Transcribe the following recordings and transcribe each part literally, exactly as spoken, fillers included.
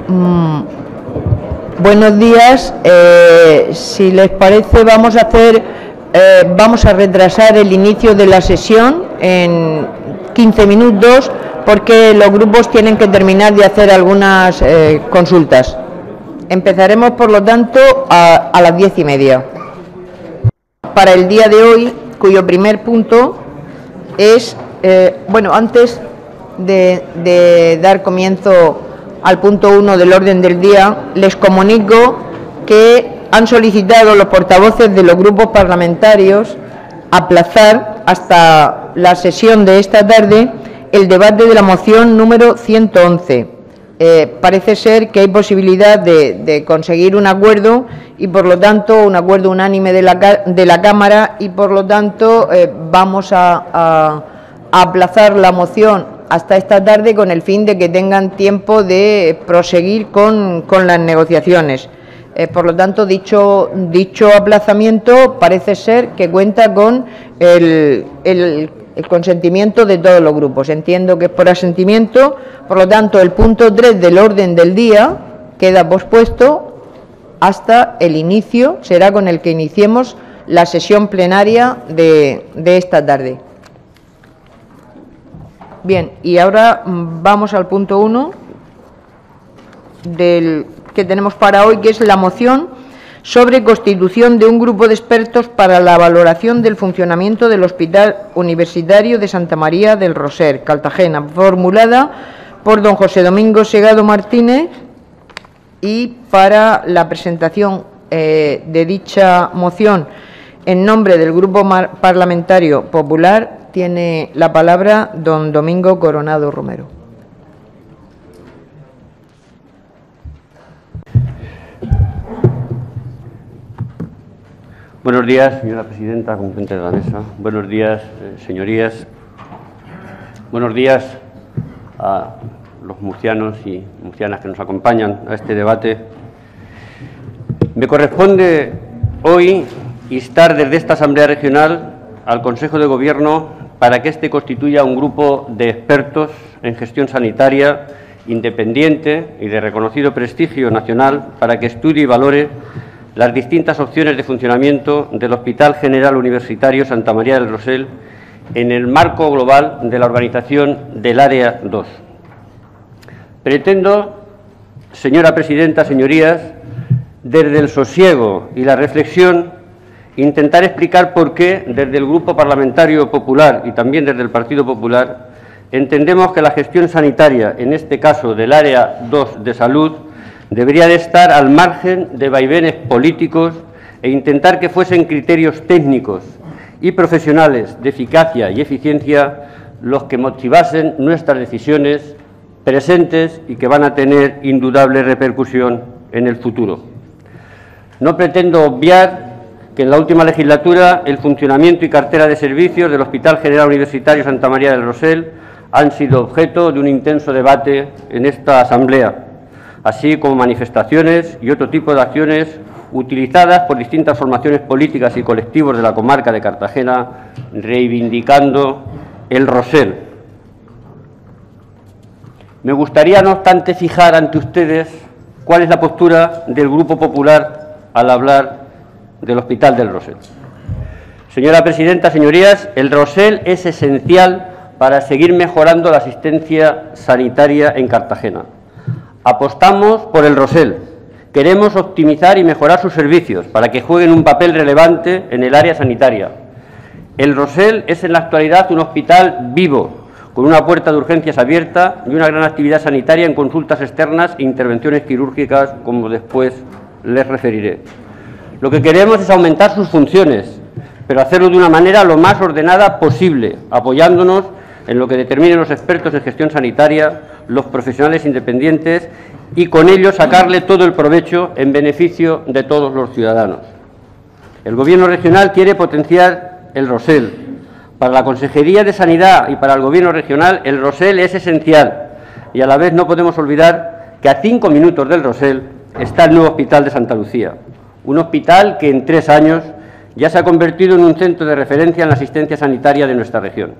Mm, buenos días. Eh, si les parece, vamos a hacer, eh, vamos a retrasar el inicio de la sesión en quince minutos, porque los grupos tienen que terminar de hacer algunas eh, consultas. Empezaremos, por lo tanto, a, a las diez y media. Para el día de hoy, cuyo primer punto es, eh, bueno, antes de, de dar comienzo al punto uno del orden del día, les comunico que han solicitado los portavoces de los grupos parlamentarios aplazar hasta la sesión de esta tarde el debate de la moción número ciento once. Eh, parece ser que hay posibilidad de, de conseguir un acuerdo y, por lo tanto, un acuerdo unánime de la, de la Cámara y, por lo tanto, eh, vamos a, a, a aplazar la moción hasta esta tarde con el fin de que tengan tiempo de proseguir con, con las negociaciones. Eh, por lo tanto, dicho, dicho aplazamiento parece ser que cuenta con el, el, el consentimiento de todos los grupos. Entiendo que es por asentimiento. Por lo tanto, el punto tres del orden del día queda pospuesto hasta el inicio, será con el que iniciemos la sesión plenaria de, de esta tarde. Bien, y ahora vamos al punto uno del que tenemos para hoy, que es la moción sobre constitución de un grupo de expertos para la valoración del funcionamiento del Hospital Universitario de Santa María del Roser, Cartagena, formulada por don José Domingo Segado Martínez, y para la presentación eh, de dicha moción en nombre del Grupo Parlamentario Popular tiene la palabra don Domingo Coronado Romero. Buenos días, señora presidenta, competente de la mesa. Buenos días, eh, señorías. Buenos días a los murcianos y murcianas que nos acompañan a este debate. Me corresponde hoy instar desde esta Asamblea Regional al Consejo de Gobierno para que éste constituya un grupo de expertos en gestión sanitaria independiente y de reconocido prestigio nacional para que estudie y valore las distintas opciones de funcionamiento del Hospital General Universitario Santa María del Rosell en el marco global de la organización del Área dos. Pretendo, señora presidenta, señorías, desde el sosiego y la reflexión, intentar explicar por qué, desde el Grupo Parlamentario Popular y también desde el Partido Popular, entendemos que la gestión sanitaria, en este caso del Área dos de Salud, debería de estar al margen de vaivenes políticos e intentar que fuesen criterios técnicos y profesionales de eficacia y eficiencia los que motivasen nuestras decisiones presentes y que van a tener indudable repercusión en el futuro. No pretendo obviar que en la última legislatura el funcionamiento y cartera de servicios del Hospital General Universitario Santa María del Rosell han sido objeto de un intenso debate en esta Asamblea, así como manifestaciones y otro tipo de acciones utilizadas por distintas formaciones políticas y colectivos de la comarca de Cartagena, reivindicando el Rosell. Me gustaría, no obstante, fijar ante ustedes cuál es la postura del Grupo Popular al hablar del Hospital del Rosell. Señora presidenta, señorías, el Rosell es esencial para seguir mejorando la asistencia sanitaria en Cartagena. Apostamos por el Rosell. Queremos optimizar y mejorar sus servicios para que jueguen un papel relevante en el área sanitaria. El Rosell es en la actualidad un hospital vivo, con una puerta de urgencias abierta y una gran actividad sanitaria en consultas externas e intervenciones quirúrgicas, como después les referiré. Lo que queremos es aumentar sus funciones, pero hacerlo de una manera lo más ordenada posible, apoyándonos en lo que determinen los expertos en gestión sanitaria, los profesionales independientes, y con ello sacarle todo el provecho en beneficio de todos los ciudadanos. El Gobierno regional quiere potenciar el Rosell. Para la Consejería de Sanidad y para el Gobierno regional, el Rosell es esencial, y a la vez no podemos olvidar que a cinco minutos del Rosell está el nuevo Hospital de Santa Lucía, un hospital que en tres años ya se ha convertido en un centro de referencia en la asistencia sanitaria de nuestra región.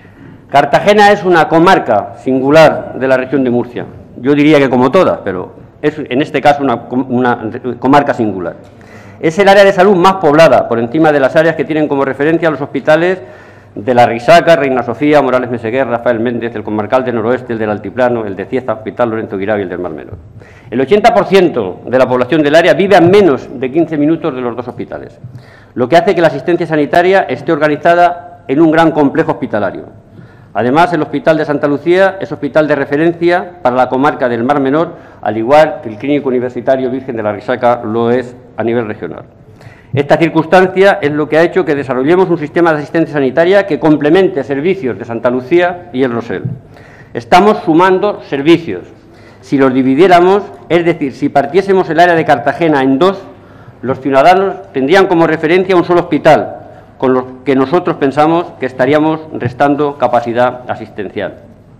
Cartagena es una comarca singular de la región de Murcia. Yo diría que como todas, pero es en este caso una, una comarca singular. Es el área de salud más poblada, por encima de las áreas que tienen como referencia los hospitales de La Risaca, Reina Sofía, Morales Meseguer, Rafael Méndez, el Comarcal del Noroeste, el del Altiplano, el de Cieza, Hospital Lorenzo Guirao y el del Mar Menor. El ochenta por ciento de la población del área vive a menos de quince minutos de los dos hospitales, lo que hace que la asistencia sanitaria esté organizada en un gran complejo hospitalario. Además, el Hospital de Santa Lucía es hospital de referencia para la comarca del Mar Menor, al igual que el Clínico Universitario Virgen de la Risaca lo es a nivel regional. Esta circunstancia es lo que ha hecho que desarrollemos un sistema de asistencia sanitaria que complemente servicios de Santa Lucía y el Rosell. Estamos sumando servicios. Si los dividiéramos, es decir, si partiésemos el área de Cartagena en dos, los ciudadanos tendrían como referencia un solo hospital, con lo que nosotros pensamos que estaríamos restando capacidad asistencial.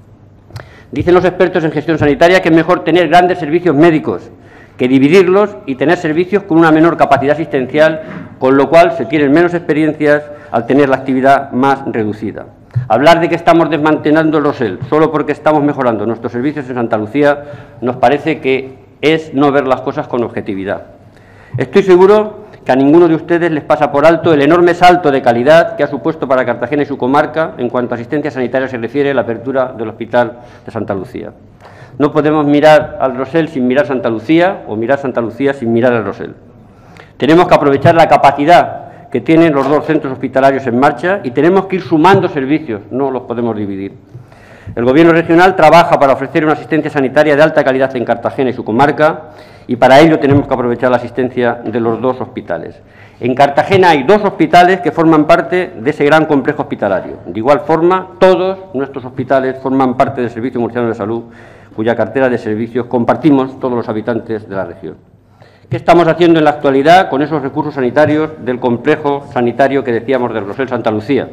Dicen los expertos en gestión sanitaria que es mejor tener grandes servicios médicos que dividirlos y tener servicios con una menor capacidad asistencial, con lo cual se tienen menos experiencias al tener la actividad más reducida. Hablar de que estamos desmantelando el Rosell solo porque estamos mejorando nuestros servicios en Santa Lucía nos parece que es no ver las cosas con objetividad. Estoy seguro que a ninguno de ustedes les pasa por alto el enorme salto de calidad que ha supuesto para Cartagena y su comarca en cuanto a asistencia sanitaria se refiere la apertura del Hospital de Santa Lucía. No podemos mirar al Rosell sin mirar Santa Lucía o mirar Santa Lucía sin mirar al Rosell. Tenemos que aprovechar la capacidad que tienen los dos centros hospitalarios en marcha y tenemos que ir sumando servicios, no los podemos dividir. El Gobierno regional trabaja para ofrecer una asistencia sanitaria de alta calidad en Cartagena y su comarca y para ello tenemos que aprovechar la asistencia de los dos hospitales. En Cartagena hay dos hospitales que forman parte de ese gran complejo hospitalario. De igual forma, todos nuestros hospitales forman parte del Servicio Murciano de Salud, cuya cartera de servicios compartimos todos los habitantes de la región. ¿Qué estamos haciendo en la actualidad con esos recursos sanitarios del complejo sanitario que decíamos del Rosell Santa Lucía?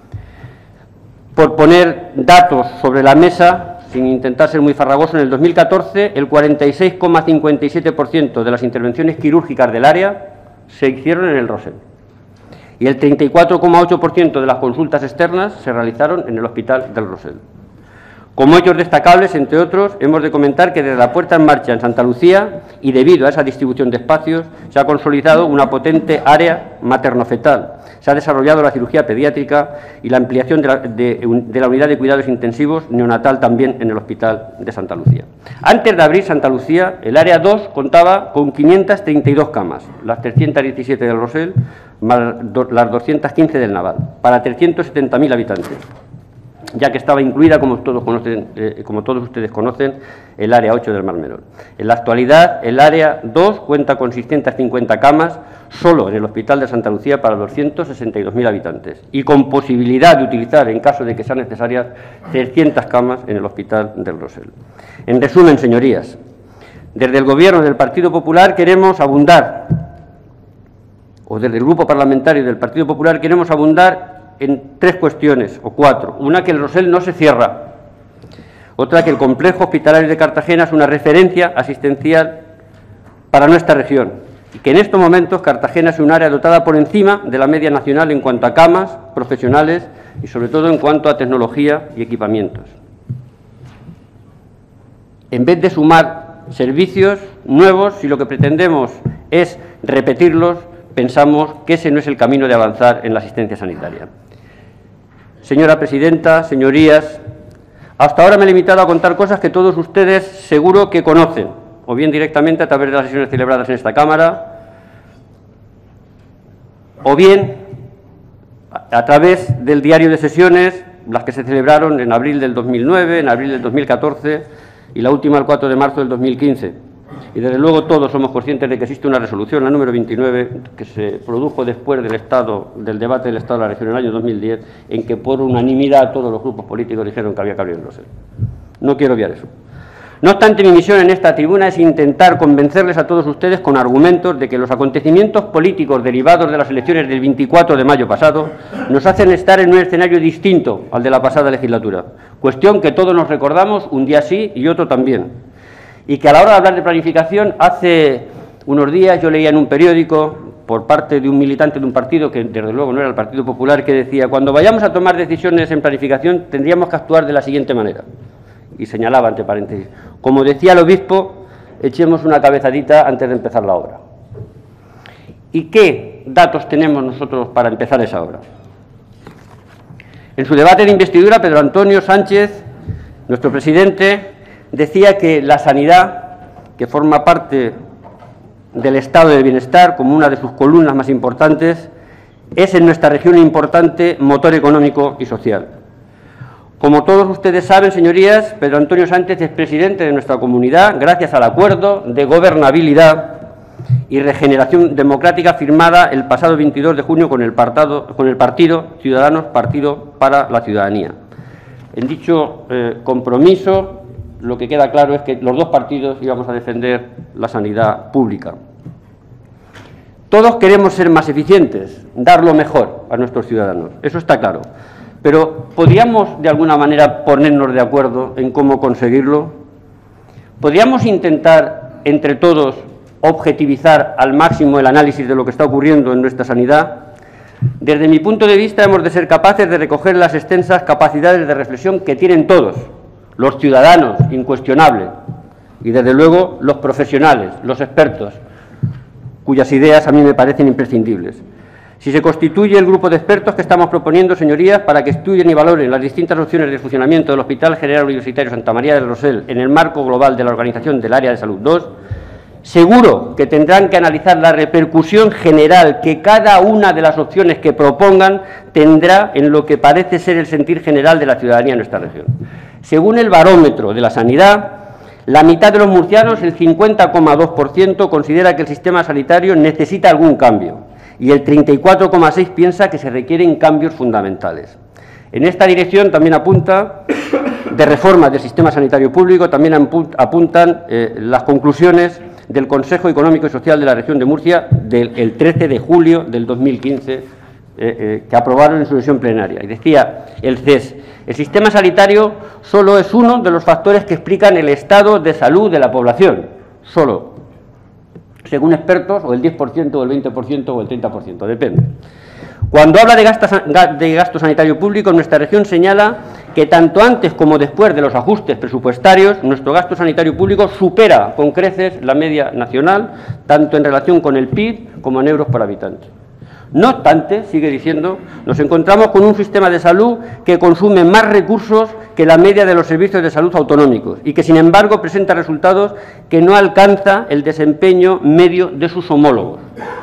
Por poner datos sobre la mesa, sin intentar ser muy farragoso, en el dos mil catorce el cuarenta y seis coma cincuenta y siete por ciento de las intervenciones quirúrgicas del área se hicieron en el Rosell y el treinta y cuatro coma ocho por ciento de las consultas externas se realizaron en el Hospital del Rosell. Como hechos destacables, entre otros, hemos de comentar que desde la puesta en marcha en Santa Lucía y debido a esa distribución de espacios se ha consolidado una potente área materno-fetal. Se ha desarrollado la cirugía pediátrica y la ampliación de la, de, de la unidad de cuidados intensivos neonatal también en el Hospital de Santa Lucía. Antes de abrir Santa Lucía, el área dos contaba con quinientas treinta y dos camas, las trescientas diecisiete del Rosell más las doscientas quince del Naval, para trescientos setenta mil habitantes, ya que estaba incluida, como todos, conocen, eh, como todos ustedes conocen, el área ocho del Mar Menor. En la actualidad, el área dos cuenta con seiscientas cincuenta camas solo en el Hospital de Santa Lucía para doscientos sesenta y dos mil habitantes y con posibilidad de utilizar, en caso de que sean necesarias, trescientas camas en el Hospital del Rosell. En resumen, señorías, desde el Gobierno del Partido Popular queremos abundar, o desde el Grupo Parlamentario del Partido Popular queremos abundar en tres cuestiones, o cuatro. Una, que el Rosell no se cierra. Otra, que el complejo hospitalario de Cartagena es una referencia asistencial para nuestra región. Y que en estos momentos Cartagena es un área dotada por encima de la media nacional en cuanto a camas, profesionales y sobre todo en cuanto a tecnología y equipamientos. En vez de sumar servicios nuevos, si lo que pretendemos es repetirlos, pensamos que ese no es el camino de avanzar en la asistencia sanitaria. Señora presidenta, señorías, hasta ahora me he limitado a contar cosas que todos ustedes seguro que conocen, o bien directamente a través de las sesiones celebradas en esta Cámara, o bien a través del diario de sesiones, las que se celebraron en abril del dos mil nueve, en abril del dos mil catorce y la última el cuatro de marzo del dos mil quince. Y desde luego todos somos conscientes de que existe una resolución, la número veintinueve, que se produjo después del estado, del debate del Estado de la región en el año dos mil diez, en que por unanimidad todos los grupos políticos dijeron que había que abrir el Rosell. No quiero obviar eso. No obstante, mi misión en esta tribuna es intentar convencerles a todos ustedes con argumentos de que los acontecimientos políticos derivados de las elecciones del veinticuatro de mayo pasado nos hacen estar en un escenario distinto al de la pasada legislatura, cuestión que todos nos recordamos un día sí y otro también. Y que a la hora de hablar de planificación, hace unos días yo leía en un periódico, por parte de un militante de un partido, que desde luego no era el Partido Popular, que decía: cuando vayamos a tomar decisiones en planificación tendríamos que actuar de la siguiente manera. Y señalaba, entre paréntesis, como decía el obispo, echemos una cabezadita antes de empezar la obra. ¿Y qué datos tenemos nosotros para empezar esa obra? En su debate de investidura, Pedro Antonio Sánchez, nuestro presidente, decía que la sanidad, que forma parte del estado de bienestar como una de sus columnas más importantes, es en nuestra región un importante motor económico y social. Como todos ustedes saben, señorías, Pedro Antonio Sánchez es presidente de nuestra comunidad gracias al acuerdo de gobernabilidad y regeneración democrática firmada el pasado veintidós de junio con el, partado, con el Partido Ciudadanos, Partido para la Ciudadanía. En dicho eh, compromiso, lo que queda claro es que los dos partidos íbamos a defender la sanidad pública. Todos queremos ser más eficientes, dar lo mejor a nuestros ciudadanos, eso está claro. Pero ¿podríamos de alguna manera ponernos de acuerdo en cómo conseguirlo? ¿Podríamos intentar entre todos objetivizar al máximo el análisis de lo que está ocurriendo en nuestra sanidad? Desde mi punto de vista, hemos de ser capaces de recoger las extensas capacidades de reflexión que tienen todos, los ciudadanos, incuestionable, y desde luego los profesionales, los expertos, cuyas ideas a mí me parecen imprescindibles. Si se constituye el grupo de expertos que estamos proponiendo, señorías, para que estudien y valoren las distintas opciones de funcionamiento del Hospital General Universitario Santa María del Rosell en el marco global de la Organización del Área de Salud dos, seguro que tendrán que analizar la repercusión general que cada una de las opciones que propongan tendrá en lo que parece ser el sentir general de la ciudadanía en nuestra región. Según el barómetro de la sanidad, la mitad de los murcianos, el cincuenta coma dos por ciento, considera que el sistema sanitario necesita algún cambio y el treinta y cuatro coma seis por ciento piensa que se requieren cambios fundamentales. En esta dirección también apunta, de reformas del sistema sanitario público, también apuntan eh, las conclusiones del Consejo Económico y Social de la Región de Murcia del el trece de julio del dos mil quince, eh, eh, que aprobaron en su sesión plenaria. Y decía el C E S, el sistema sanitario solo es uno de los factores que explican el estado de salud de la población, solo, según expertos, o el diez por ciento, o el veinte por ciento, o el treinta por ciento, depende. Cuando habla de gasto, de gasto sanitario público, nuestra región señala que tanto antes como después de los ajustes presupuestarios, nuestro gasto sanitario público supera con creces la media nacional, tanto en relación con el P I B como en euros por habitante. No obstante, sigue diciendo, nos encontramos con un sistema de salud que consume más recursos que la media de los servicios de salud autonómicos y que, sin embargo, presenta resultados que no alcanza el desempeño medio de sus homólogos.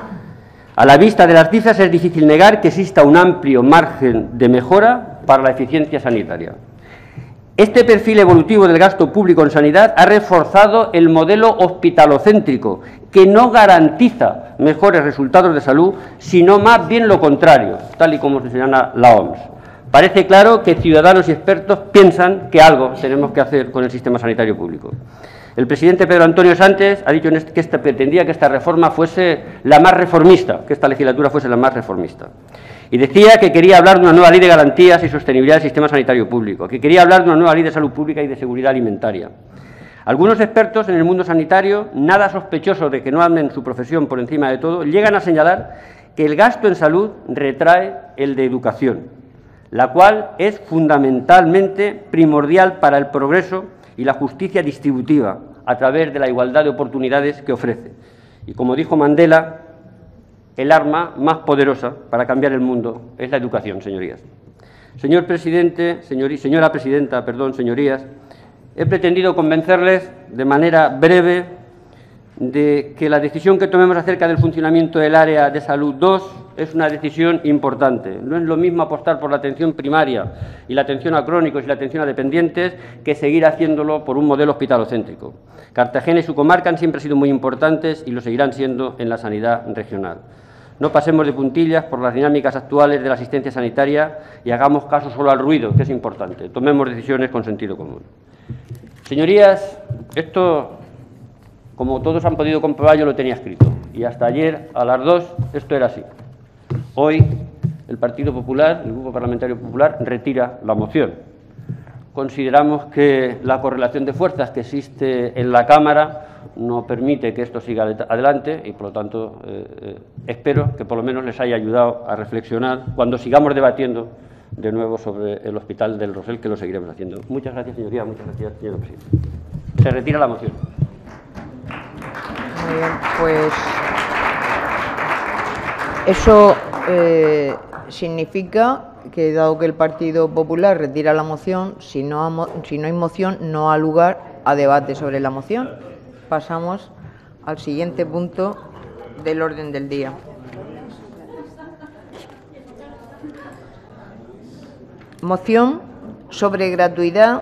A la vista de las cifras es difícil negar que exista un amplio margen de mejora para la eficiencia sanitaria. Este perfil evolutivo del gasto público en sanidad ha reforzado el modelo hospitalocéntrico, que no garantiza mejores resultados de salud, sino más bien lo contrario, tal y como se señala la O M S. Parece claro que ciudadanos y expertos piensan que algo tenemos que hacer con el sistema sanitario público. El presidente Pedro Antonio Sánchez ha dicho que este, pretendía que esta reforma fuese la más reformista, que esta legislatura fuese la más reformista. Y decía que quería hablar de una nueva ley de garantías y sostenibilidad del sistema sanitario público, que quería hablar de una nueva ley de salud pública y de seguridad alimentaria. Algunos expertos en el mundo sanitario, nada sospechosos de que no amen su profesión por encima de todo, llegan a señalar que el gasto en salud retrae el de educación, la cual es fundamentalmente primordial para el progreso y la justicia distributiva a través de la igualdad de oportunidades que ofrece. Y como dijo Mandela, el arma más poderosa para cambiar el mundo es la educación, señorías. Señor presidente, señor, señora presidenta, perdón, señorías, he pretendido convencerles de manera breve de que la decisión que tomemos acerca del funcionamiento del área de salud dos es una decisión importante. No es lo mismo apostar por la atención primaria y la atención a crónicos y la atención a dependientes que seguir haciéndolo por un modelo hospitalocéntrico. Cartagena y su comarca han siempre sido muy importantes y lo seguirán siendo en la sanidad regional. No pasemos de puntillas por las dinámicas actuales de la asistencia sanitaria y hagamos caso solo al ruido, que es importante. Tomemos decisiones con sentido común. Señorías, esto, como todos han podido comprobar, yo lo tenía escrito. Y hasta ayer, a las dos, esto era así. Hoy, el Partido Popular, el Grupo Parlamentario Popular, retira la moción. Consideramos que la correlación de fuerzas que existe en la Cámara no permite que esto siga adelante y, por lo tanto, eh, eh, espero que por lo menos les haya ayudado a reflexionar cuando sigamos debatiendo de nuevo sobre el Hospital del Rosell, que lo seguiremos haciendo. Muchas gracias, señoría. Muchas gracias, señor presidente. Se retira la moción. Muy bien, pues eso eh, significa que, dado que el Partido Popular retira la moción, si no, ha, si no hay moción, no ha lugar a debate sobre la moción. Pasamos al siguiente punto del orden del día. Moción sobre gratuidad